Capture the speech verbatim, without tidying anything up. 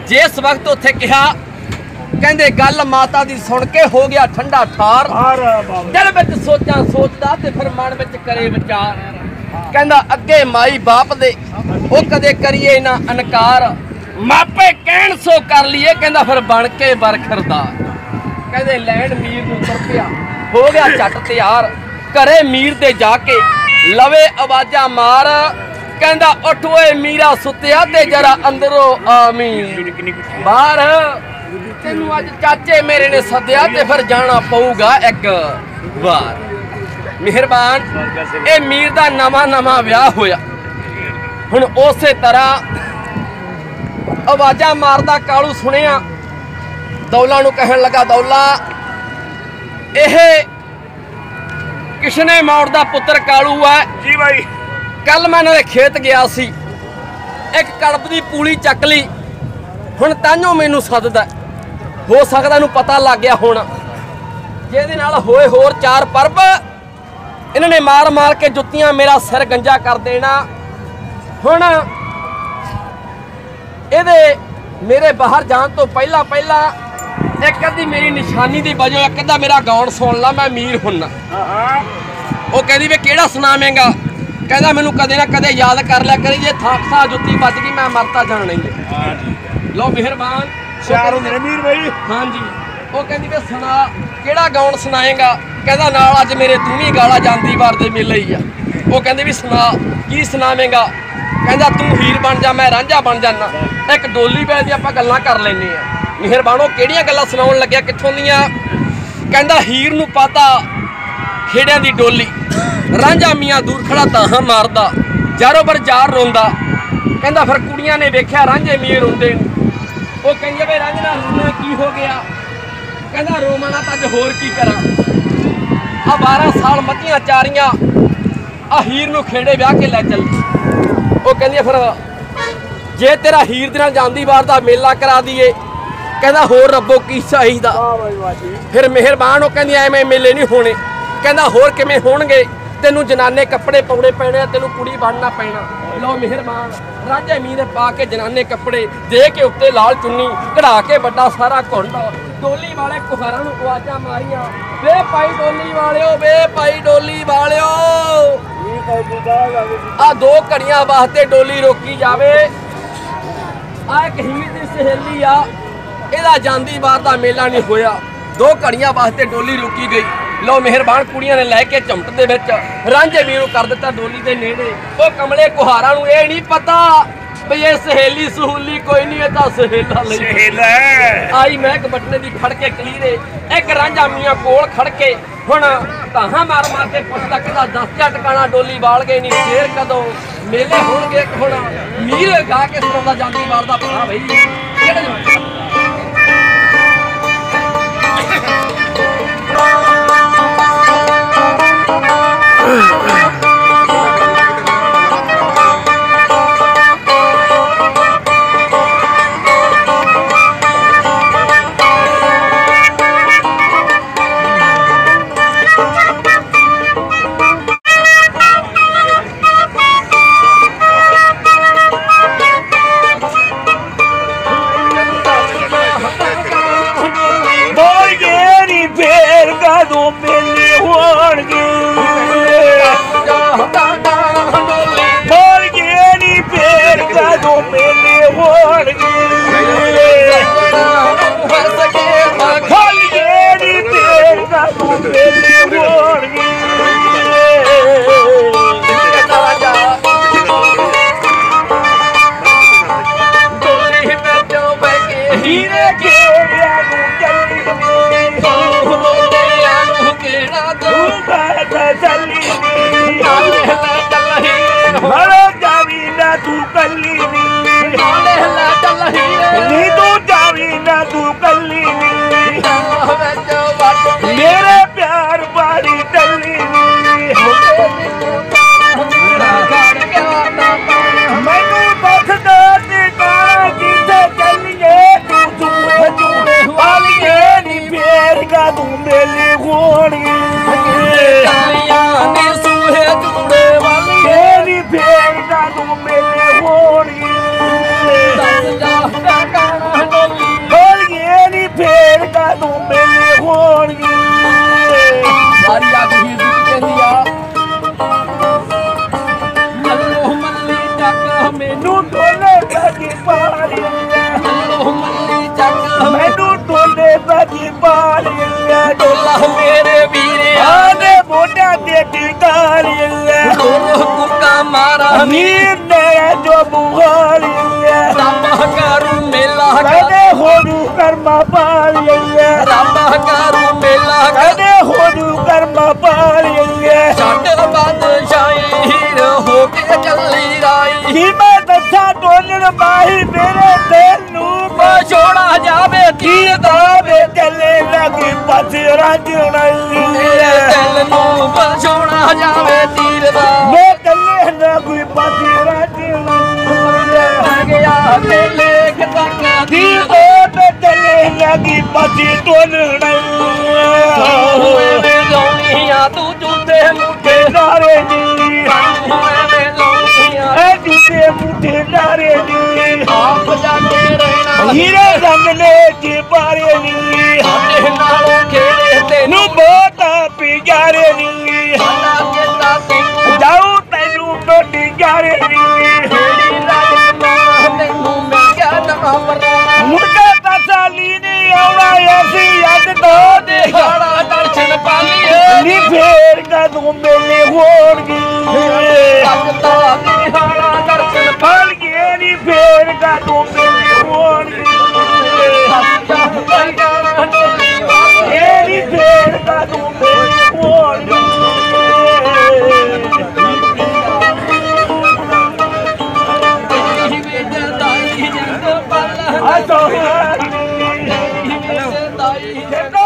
जिस वक्त उत्थे कहा कहंदे गल माता दी सुन के हो गया ठंडा ठार दिल विच सोचा सोचदा ते फिर मन विच करे विचार कहंदा अगे माई बाप दे ओ कदे करिए ना अनकार मापे कहण सो कर लिए कहंदा फिर बन के बरखरदार कहंदे लैंड मीर नूं तरपिया हो गया झट तैयार घरे मीर दे जाके लवे आवाजा मार कहंदा उठ ओए मीरा सुत्या ते जरा अंदरों आमीन बाहर तेनू अज चाचे मेरे ने सद्या ते फिर जाना पऊगा एक बार मेहरबान ए मीर दा नवा नवा ब्याह होया हुण उसे तरह आवाजा मारदा कालू सुनिया दौला नू कहन लगा दौला एह किशने मौड़ दा पुत्र कालू है जी भाई कल मैं इन्हां दे खेत गया सी एक कड़ब दी पूली चक ली हुण तांयों मैनू सददा हो सकदा इहनूं पता लग गया होना जिहदे नाल होए होर चार परब इन्हां ने मार मार के जुत्तियां मेरा सिर गंजा कर देना हुण इहदे मेरे बाहर जाण तो पहला पहला एक अद्धी मेरी निशानी दी वजह एक अद्धा मेरा गाउण सुन ला मैं मीर हुन्ना वो कहदी वे किहड़ा सुनावेंगा कहदा मैनूं कदे ना कदे याद कर लिया करी जे थाकसा जुत्ती बज गई मैं मरता जाना ही लो मेहरबान चार होंदे मीर भाई हां जी वो कहदी वे सुना किहड़ा गाउण सुनाएगा कहदा नाल अज मेरे तूं भी गाला जांदी वार दे मेले ही आ वो कहंदे भी सुना की सुनावेंगा कहंदा तू हीर बन जा मैं रांझा बन जाना एक डोली बैल दी आपां गल्लां कर लैने आ मेहरबानो किहड़ियां गल्लां सुनाउण लग्या कित्थों दियां कहंदा हीर नूं पता खेड़ियां दी डोली रांझा मियाँ दूर खड़ा ताहां मारदा जारो बर जार रोंदा कहंदा फिर कुड़ियां ने वेख्या रांझे मीए रोंदे वो कहिए वे रांझा रोना की हो गया कहंदा रोमना तां अज होर की करा आ बारह साल मतियां चारियां आ हीर नूं खेड़े ब्याह के लै चल वो कहंदी फिर जे तेरा हीर दे नाल जांदी वार दा मेला करा दीए कहंदा होर रब्बो की चाहीदा फिर मेहरबान वो कहंदी एवें मेले नहीं होने कहंदा होर किवें होणगे तेनू जनाने कपड़े पाउणे पैणे तेनू कुड़ी बनना पैना लो मेहरबान रांझे मीर ने पा के जनाने कपड़े दे के उत्ते लाल चुन्नी कढ़ा के बड़ा सारा घुंड डोली वाले कुहारां नूं आवाज़ां मारियां वे भाई डोली वालिओ वे भाई डोली वालिओ आ दो घड़ियां वास्ते डोली रोकी जावे आ एक हीर दी सहेली आ इहदा जांदी वार दा मेला नहीं होया दो घड़ियां वास्ते डोली रोकी गई लो मेहरबान कुड़ियां ने लैके झुमट दे विच रांझे मीर नूं कर दिता डोली दे नेड़े ओ कमले कुहारां नूं इह नहीं पता बई ये सहेली सहूली कोई नहीं है तां सहेला लई सहेला आई महक बटने दी फड़ के कलीरे एक रांझा मियाँ कोल खड़ के हुण ताहां मार मार के पुछदा कहदा दस जा टकाना डोली वाल गए नहीं फेर कदों मेले होणगे हुण मीर गा के सुणाउंदा जांदी वार दा भरा भई किहड़े कुका मारा मीर मेरा जो बुहारी रब्बा करू मेला कदे होरू कर्मा पाली रब्बा करू मेला कदे होरू कर्मा पाली छट बादशाही हीर हो के चली राई की मैं दसा डोलण माही मेरे दिल नू छोड़ा जावे की दावे चले लगी पछ राजनाई मेरे दिल नू छोड़ा जावे तीर दा मैं चले लगी पछ राजनाई गया मेले तक की दावे चले लगी पछ डोलण हुए में लोनिया तू जूते मुठे नारे दी हुए में लोनिया ए जूते मुठे नारे दी आप जाके रहना हीरे रंग ने के बारे नी ਸਾਡੇ ਨਾਲੋਂ ਖੇੜੇ ਤੈਨੂੰ नु बहुता पियारे नी ਸਾਡਾ ਕਿੱਤਾ ਤੈਨੂੰ जाऊ तैनू टोटी गारे नी ਮੇਰੀ ਰਾਜਮਾਂ ਤੈਨੂੰ ਮਿਲ ਗਿਆ ਨਵਾਂ ਪਰਾਣਾ मुर्गा तसाली नी आउणा ऐसी अज तो दे ਦਿਹਾੜਾ ਦਰਸ਼ਨ ਪਾਲੀਏ नी फेर कदों मेले होणगी ਲੱਗਦਾ ਦਿਹਾੜਾ ਦਰਸ਼ਨ फल गए नी फेर कदों मेले होणगी एरी फेर कदों मेले होणगी दाई जंग पल्ला आ तो दाई देखो